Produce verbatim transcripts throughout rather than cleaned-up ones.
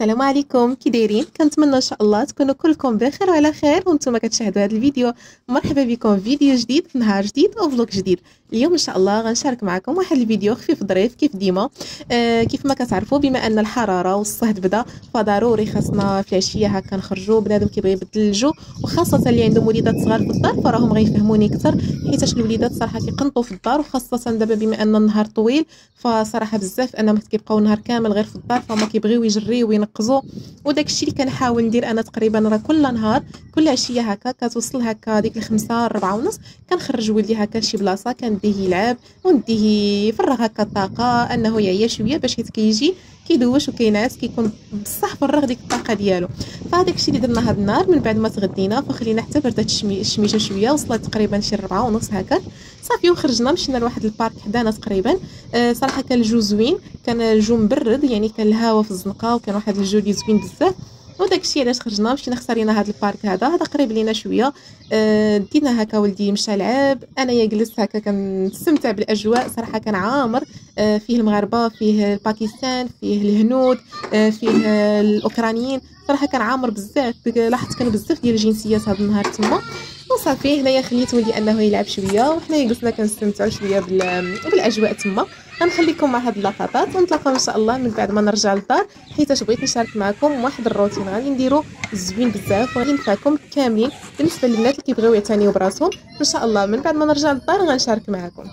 السلام عليكم، كي دايرين؟ كنتمنى ان شاء الله تكونوا كلكم بخير وعلى خير وانتم كتشاهدوا هذا الفيديو. مرحبا بكم في فيديو جديد، في نهار جديد وفلوق جديد. اليوم ان شاء الله غنشارك معكم واحد الفيديو خفيف ظريف كيف ديما. آه كيف ما كتعرفوا بما ان الحراره والصهد بدا، فضروري خاصنا في العشيه هكا نخرجوا. بنادم كيبغي يبدل الجو، وخاصه اللي عندهم وليدات صغار في الدار فراهم غيفهموني اكثر، حيتاش الوليدات صراحه كيقنطوا في الدار، وخاصه دابا بما ان النهار طويل. فصراحه بزاف انهم كيبقاو النهار كامل غير في الدار، فما كيبغيو يجريو وينقزوا. وداك الشيء اللي كنحاول ندير انا تقريبا راه كل نهار كل عشيه هكا كتوصل هكا ديك الخمسة ربعة ونص كنخرج ولدي هكا لشي بلاصه كنديه يلعب ونديه يفرغ هكا الطاقه، انه يعيا شويه باش حيت كيجي كيدوش وكينعس كيكون بصح فرغ ديك الطاقه ديالو. فهداك الشيء اللي درنا هاد النهار من بعد ما تغدينا فخلينا حتى بردات الشميشه شويه، وصلت تقريبا شي ربعة ونص هكا صافي، وخرجنا مشينا لواحد البارك حدانا تقريبا. أه صراحه كان الجو زوين، كان الجو مبرد يعني كان الهواء في الزنقه وكان واحد الجو اللي زوين بزاف. وداك الشيء علاش خرجنا مشينا اختارينا هذا البارك هذا هذا قريب لينا شويه. أه دينا هكا ولدي مشى لعب، انايا جلست هكا كنستمتع بالاجواء. صراحه كان عامر، أه فيه المغاربه، فيه الباكستان، فيه الهنود، أه فيه الاوكرانيين. صراحه كان عامر بزاف، لاحظت كانوا بزاف ديال الجنسيات هذا النهار تما. وصافي هنايا خليت ولدي انه يلعب شويه وحنايا جلسنا كنستمتعوا شويه بالاجواء تما. غنخليكم مع هاد اللقطات ونتلاقاو ان شاء الله من بعد ما نرجع للدار، حيت بغيت نشارك معكم واحد الروتين غادي نديرو زوين بزاف وغادي ينفعكم كاملين بالنسبه للبنات اللي كيبغيو يعتنيو براسهم. ان شاء الله من بعد ما نرجع للدار غنشارك معكم.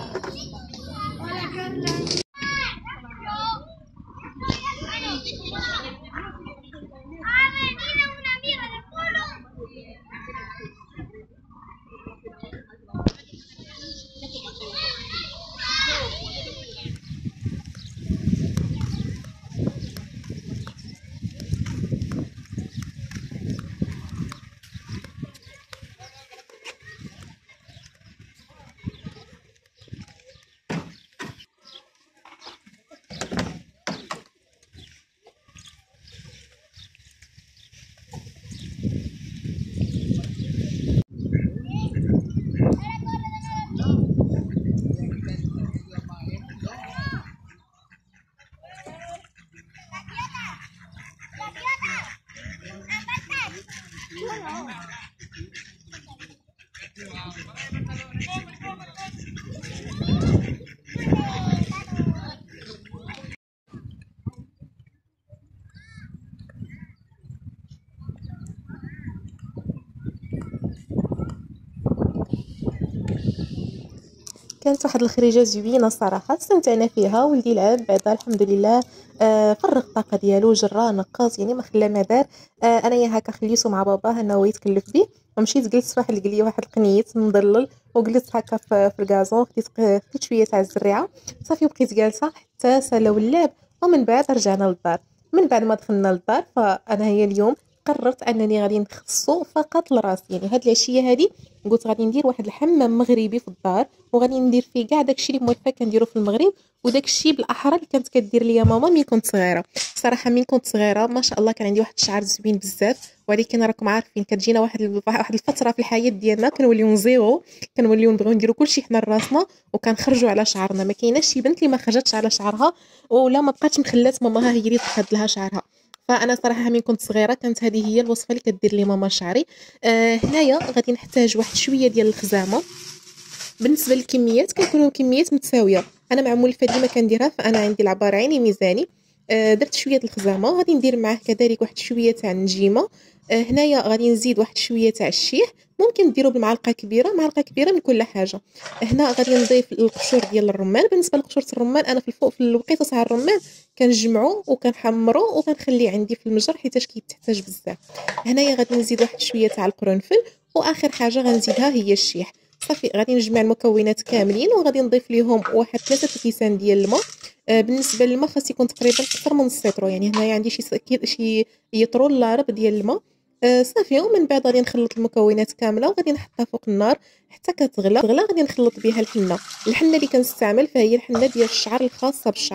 كانت واحد الخريجه زوينه صراحه، استمتعنا فيها. ولدي لعب بعدا الحمد لله، آه فرغ الطاقه ديالو، جرى نقص يعني ما خلى ما دار. آه انايا هكا خليته مع باباه انه يتكلف به، ومشيت جلست واحد القليه واحد القنيت مضلل، وجلست هكا في, في الكازون، خديت خديت شويه تاع الزريعه صافي، وبقيت جالسه حتى سالاو اللعب. ومن بعد رجعنا للدار. من بعد ما دخلنا للدار فانا هي اليوم قررت انني غادي نخصو فقط لراسي، يعني هاد العشيه هادي قلت غادي ندير واحد الحمام مغربي في الدار، وغادي ندير فيه كاع داكشي اللي موالفه كنديرو في المغرب، وداكشي بالاحرى اللي كانت كدير ليا ماما ملي كنت صغيره. صراحه ملي كنت صغيره ما شاء الله كان عندي واحد الشعر زوين بزاف، ولكن راكم عارفين كتجينا واحد واحد الفتره في الحياه ديالنا كنوليو نزيغو، كنوليو نبغيو نديرو كلشي حنا لراسنا وكنخرجوا على شعرنا. ما كايناش شي بنت اللي ما خرجتش على شعرها ولا ما بقاتش مخلات ماماها هي اللي تقاد لها شعرها. فانا صراحه ملي كنت صغيره كانت هذه هي الوصفه اللي كدير لي ماما شعري. آه هنايا غادي نحتاج واحد شويه ديال الخزامه. بالنسبه للكميات كيكونوا كميات متساويه، انا مع مولفه ديما كنديرها، فانا عندي العباره عيني ميزاني. آه درت شويه الخزامه، غادي ندير معاه كذلك واحد شويه تاع النجيمه. آه هنايا غادي نزيد واحد شويه تاع الشيح، ممكن ديروا بمعلقه كبيره معلقه كبيره من كل حاجه. هنا غادي نضيف القشور ديال الرمان. بالنسبه لقشور الرمان انا في الفوق في الوقيته تاع الرمان كنجمعو وكنحمرو وكنخليه عندي في المجر حيتاش كيتحتاج بزاف. هنايا غادي نزيد واحد شويه تاع القرنفل، واخر حاجه غنزيدها هي الشيح. صافي غادي نجمع المكونات كاملين وغادي نضيف ليهم واحد ثلاثة كيسان ديال الماء. آه بالنسبه للماء خاص يكون تقريبا اكثر من السيترو، يعني هنايا عندي شي شي يطرو لا ربع ديال الماء. آه صافي ومن بعد غادي نخلط المكونات كامله وغادي نحطها فوق النار حتى كتغلى. تغلى غادي نخلط بها الحنه. الحنه اللي كنستعمل فهي الحنه ديال الشعر الخاصه بالشعر،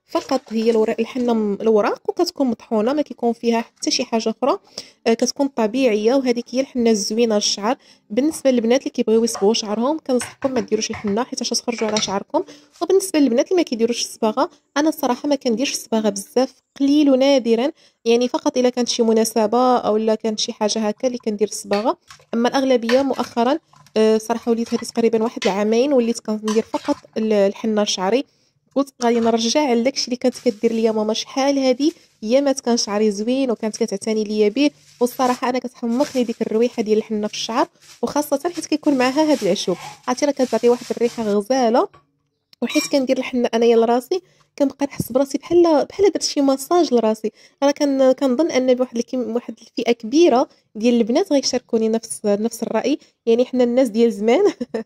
فقط هي الوراق الحنه الوراق وكتكون مطحونه، ما كيكون فيها حتى شي حاجه اخرى. آه كتكون طبيعيه، وهذيك هي الحنه الزوينه للشعر. بالنسبه للبنات اللي كيبغيو يصبغوا شعرهم كنصحكم ما ديروش الحنه حيت تخرجوا على شعركم. وبالنسبه للبنات اللي ما كيديروش الصباغه، انا الصراحه ما كنديرش الصباغه بزاف، قليل ونادرا، يعني فقط الا كانت شي مناسبه او لا كانت شي حاجه هكا اللي كندير الصباغه. اما الاغلبيه مؤخرا أه صراحه وليت هذه تقريبا واحد العامين وليت كندير فقط الحنه لشعري. قلت غادي نرجع لداكشي اللي كانت كدير ليا ماما شحال هادي ايامات كان شعري زوين وكانت كتعتني ليا به. والصراحه انا كتحمقني ديك الرويحه ديال الحنه في الشعر، وخاصه حيت كيكون معاها هاد العشوب، عرفتي راه كتعطي واحد الريحه غزاله. وحيت كندير الحنه انايا لراسي كنبقى نحس براسي بحال بحال درت شي ماساج لراسي. انا كان كنظن ان بواحد الكم واحد الفئه كبيره ديال البنات غيشاركوني نفس نفس الراي، يعني حنا الناس ديال زمان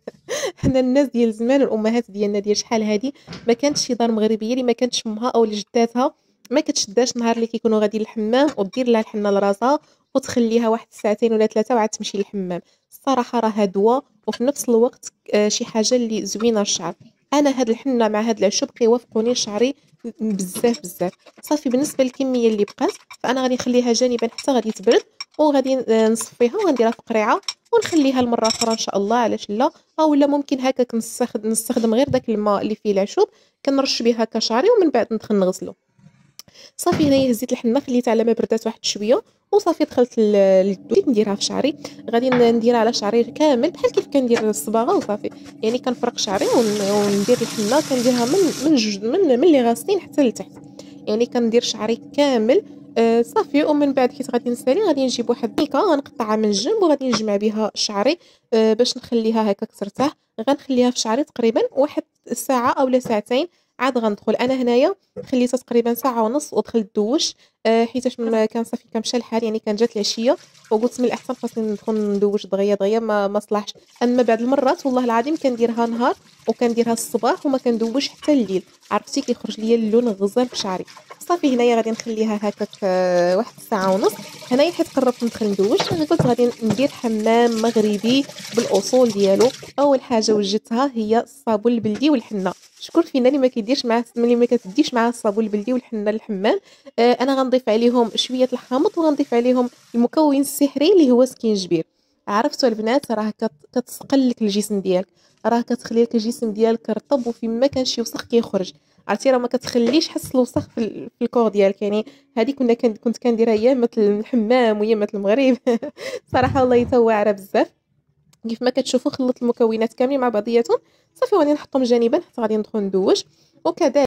حنا الناس ديال زمان الامهات ديالنا ديال شحال هادي ما كانتش شي دار مغربيه اللي ما كانتش امها او جداتها ما كتشداش نهار اللي كيكونوا غادي للحمام ودير لها الحنه لراسها وتخليها واحد ساعتين ولا ثلاثه وعاد تمشي للحمام. الصراحه راه دواء وفي نفس الوقت آه، شي حاجه اللي زوينه للشعر. انا هاد الحنه مع هاد العشب كيوافقوني شعري بزاف بزاف. صافي بالنسبه للكميه اللي بقات فانا غادي نخليها جانبا حتى غادي تبرد، وغادي نصفيها وغنديرها في قريعه ونخليها لمره اخرى ان شاء الله، علاش لا. اولا ممكن هكاك نستخدم نستخدم غير داك الماء اللي فيه العشب كنرش به هكا شعري ومن بعد ندخل نغسله. صافي هنايا هزيت الحنه خليتها على ما بردات واحد شويه وصافي دخلت للدوش نديرها في شعري. غادي نديرها على شعري كامل بحال كيف كندير الصباغه وصافي، يعني كنفرق شعري وندير الحنه كنديرها من من جوج من من اللي غاسلين حتى لتحت، يعني كندير شعري كامل. آه صافي ومن بعد حيت غادي نسالي غادي نجيب واحد الميكا غنقطعها من الجنب وغادي نجمع بها شعري آه باش نخليها هكاك ترتاح. غنخليها في شعري تقريبا واحد ساعه اولا ساعتين، عاد غندخل انا هنايا خليتها تقريبا ساعه ونص ودخلت دوش آه حيتاش كان صافي كنمشى الحال، يعني كان جات العشيه وقلت من الاحسن خاصني ندخل ندوش دغيا دغيا ما ما صلاحش. اما بعد المرات والله العظيم كنديرها نهار وكنديرها الصباح وما كندوش حتى الليل، عرفتي كيخرج ليا اللون غزال في شعري. صافي هنايا غادي نخليها هكاك آه، واحد الساعه ونص. هنايا حيت قربت ندخل ندوش انا قلت غادي ندير حمام مغربي بالاصول ديالو. اول حاجه وجدتها هي الصابون البلدي والحنه. شكون فينا اللي ما كيديرش مع اللي ما كتديش مع الصابون البلدي والحنه للحمام؟ آه انا غنضيف عليهم شويه الحامض وغنضيف عليهم المكون السحري اللي هو سكينجبير. عرفتوا البنات راه كت... كتسقل لك الجسم ديالك، راه كتخلي لك الجسم ديالك رطب وفيما كان شي وسخ كيخرج، عرفتي راه ما كتخليش حس الوسخ في, ال... في الكور ديالك. يعني هذه كنا كن... كنت كنديرها ايام مثل الحمام وايام مثل المغرب صراحه والله تا واعره بزاف. كيف ما كتشوفوا خلطت المكونات كاملين مع بعضياتهم صافي غادي نحطهم جانبا حتى غادي ندخل ندوش. وكذلك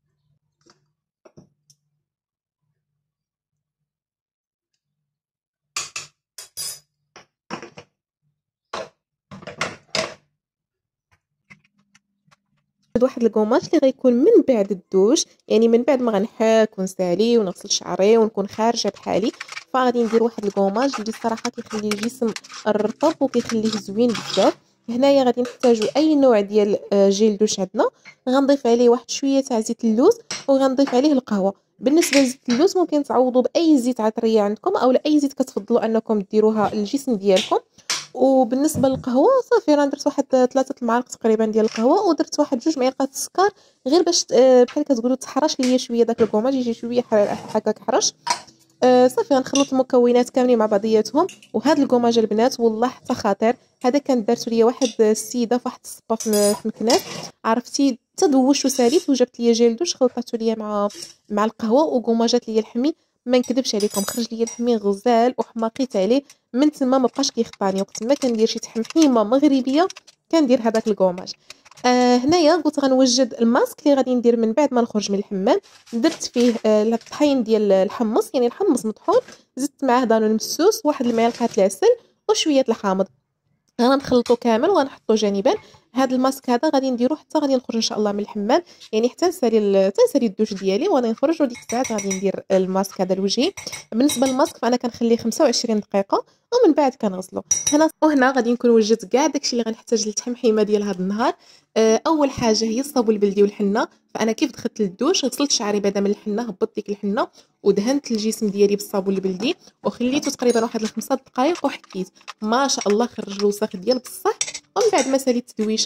واحد الكوماج اللي غيكون من بعد الدوش، يعني من بعد ما غنحاك ونسالي ونغسل شعري ونكون خارجه بحالي فغادي ندير واحد الكوماج اللي الصراحه كيخلي الجسم الرطب وكيخليه زوين بزاف. هنايا غادي نحتاجو اي نوع ديال آه، جيل دوش عندنا. غنضيف عليه واحد شويه تاع زيت اللوز وغنضيف عليه القهوه. بالنسبه لزيت اللوز ممكن تعوضوا باي زيت عطريه عندكم او اي زيت كتفضلوا انكم ديروها للجسم ديالكم. وبالنسبه للقهوه صافي راه درت واحد ثلاثة المعالق تقريبا ديال القهوه ودرت واحد جوج معالق السكر غير باش آه، بحال كتقولوا تحرش ليا شويه داك الكوماج يجي شويه هكاك حرش. آه صافي غنخلط المكونات كاملين مع بعضياتهم. وهاد الكوماج البنات والله حتى خطير، هذا كان دارتو ليا واحد السيده في واحد الصبه في في مكناس، عرفتي تدوشت وساليت وجبت ليا جيل دوش خلطاتو ليا مع مع القهوه وكوماجات ليا الحمي. ما نكذبش عليكم خرج ليا الحمي غزال وحماقيت عليه، من تما ما بقاش كيخطاني. وقت ما كندير شي تحميمه مغربيه كندير هذاك الكوماج. آه هنايا قلت غنوجد الماسك اللي غادي ندير من بعد ما نخرج من الحمام. درت فيه آه الطحين ديال الحمص، يعني الحمص مطحون، زدت معاه دانون مسوس واحد المعلقه العسل وشويه الحامض. غنخلطو كامل وغنحطو جانبا. هاد الماسك هذا غادي نديرو حتى غادي نخرج ان شاء الله من الحمام، يعني حتى نسالي ال... حتى نسالي الدوش ديالي وغادي نخرج وديك الساعات غادي ندير الماسك هذا لوجهي. بالنسبه للماسك فانا كنخليه خمسة وعشرين دقيقه ومن بعد كنغسلو. هنا وهنا غادي نكون وجدت كاع داكشي اللي غنحتاج للتحميمه ديال هذا النهار. آه، اول حاجه هي الصابون البلدي والحنه. فانا كيف دخلت للدوش غسلت شعري بعدا من الحنه، هبطت ديك الحنه ودهنت الجسم ديالي بالصابون البلدي وخليته تقريبا واحد الخمسة دقائق وحكيت ما شاء الله خرج الوسخ ديال بصح. ومن بعد ما ساليت التدويشه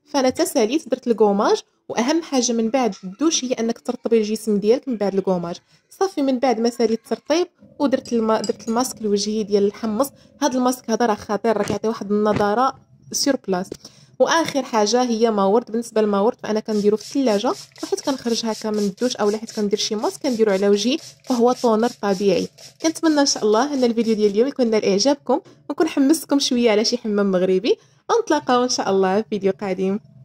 فانا تساليت درت الكوماج. واهم حاجه من بعد الدوش هي انك ترطبي الجسم ديالك من بعد الكوماج. صافي من بعد ما ساليت الترطيب ودرت الم... درت الماسك لوجهي ديال الحمص. هذا الماسك هذا راه خطير، راه كيعطي واحد النضاره سور بلاص. واخر حاجه هي ماورد. بالنسبه للماورد فانا كنديرو في الثلاجه، وحيت كنخرج هكا من الدوش اولا حيت كندير شي ماسك كنديرو على وجهي، فهو طونر طبيعي. كنتمنى ان شاء الله ان الفيديو ديال اليوم يكون نال اعجابكم ونكون حمستكم شويه على شي حمام مغربي، ونتلاقاو ان شاء الله في فيديو قادم.